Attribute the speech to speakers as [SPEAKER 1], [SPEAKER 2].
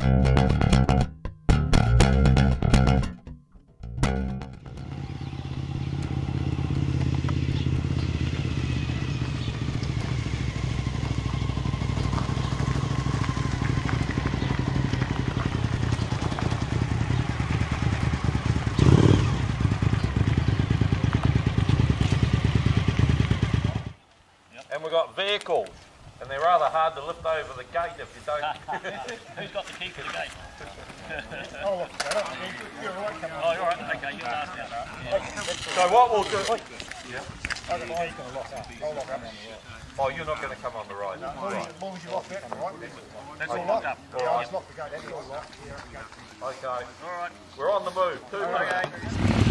[SPEAKER 1] And we've got vehicles, and they're rather hard to lift over the gate if you don't.
[SPEAKER 2] Who's got the key for the gate?
[SPEAKER 3] Oh, you're all right.
[SPEAKER 2] Oh, you're all right. Okay, you're last now. Yeah.
[SPEAKER 1] So what we'll do... Yeah.
[SPEAKER 3] I don't know how you're going to lock that. I'll lock that on the right.
[SPEAKER 1] Oh, you're not going to come on the ride.
[SPEAKER 3] No,
[SPEAKER 1] Right.
[SPEAKER 3] as long as you lock it, all right.
[SPEAKER 2] That's all locked up.
[SPEAKER 3] Yeah, I'll just lock the gate. That's all locked.
[SPEAKER 1] Okay.
[SPEAKER 2] All right.
[SPEAKER 1] We're on the move. 2 minutes.
[SPEAKER 2] Okay.